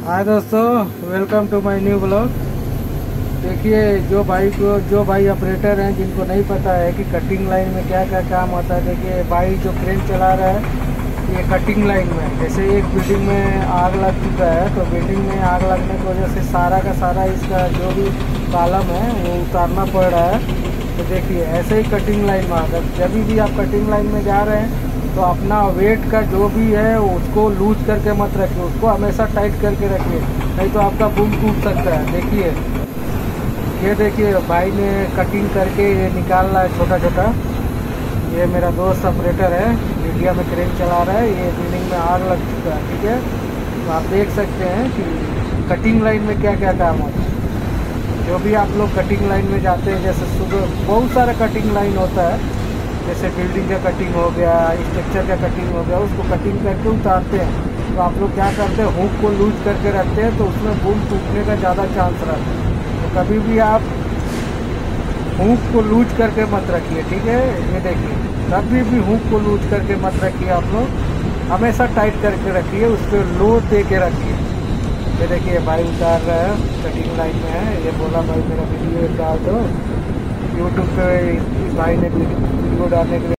हाय दोस्तों, welcome to my new blog. देखिए, जो भाई ऑपरेटर हैं जिनको नहीं पता है कि कटिंग लाइन में क्या क्या काम होता है। देखिए भाई जो क्रेन चला रहा है ये कटिंग लाइन में, जैसे एक बिल्डिंग में आग लग चुका है तो बिल्डिंग में आग लगने की वजह से सारा का सारा इसका जो भी कॉलम है वो उतारना पड़ रहा है। तो देखिए ऐसे ही कटिंग लाइन में अगर जब भी आप कटिंग लाइन में जा रहे हैं तो अपना वेट का जो भी है उसको लूज करके मत रखिए, उसको हमेशा टाइट करके रखिए, नहीं तो आपका बूम टूट सकता है। देखिए ये देखिए भाई ने कटिंग करके ये निकाल रहा है छोटा छोटा। ये मेरा दोस्त ऑपरेटर है, इंडिया में क्रेन चला रहा है। ये बिल्डिंग में आग लग चुका है, ठीक है। तो आप देख सकते हैं कि कटिंग लाइन में क्या क्या काम होता है। जो भी आप लोग कटिंग लाइन में जाते हैं, जैसे सुबह बहुत सारा कटिंग लाइन होता है, जैसे बिल्डिंग का कटिंग हो गया, स्ट्रक्चर का कटिंग हो गया, उसको कटिंग करके उतारते हैं। तो आप लोग क्या करते हैं, हुक को लूज करके रखते हैं तो उसमें बूम टूटने का ज़्यादा चांस रहता है। तो कभी भी आप हुक को लूज करके मत रखिए, ठीक है। ये देखिए कभी भी हुक को लूज करके मत रखिए, आप लोग हमेशा टाइट करके रखिए, उस पर लोड दे के रखिए। ये देखिए भाई उतार रहा है, कटिंग लाइन में है। ये बोला भाई मेरा वीडियो डाल दो यूट्यूब पे, इस भाई ने वीडियो डालने के लिए